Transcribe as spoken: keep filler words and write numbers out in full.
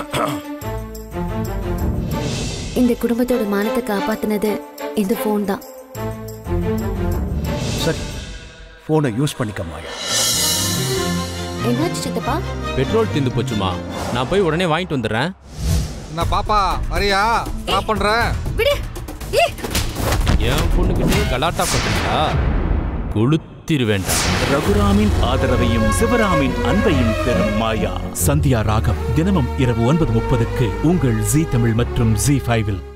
இந்த குடும்பத்தோட மானத்தை காப்பாத்தினது இந்த போன் தான். சரி, போனை யூஸ் பண்ணிக்க மாயா. என்னாச்சு சித்தப்பா? பெட்ரோல் தீந்து போச்சுமா, நான் போய் உடனே வாங்கிட்டு வந்துடுறேன். நான் பாப்பா வரியா டிராப் பண்றேன். விடு. என் பொண்ணுகிட்டே கலாட்டா பண்ணுறா, கொளுத்திரு வேண்டாம். ரகுராமின் ஆதரவையும் சிவராமின் அன்பையும் பெறும் மாயா. சந்தியா ராகம் தினமும் இரவு ஒன்பது முப்பதுக்கு உங்கள் ஜீ தமிழ் மற்றும் ஜீ ஃபைவில்.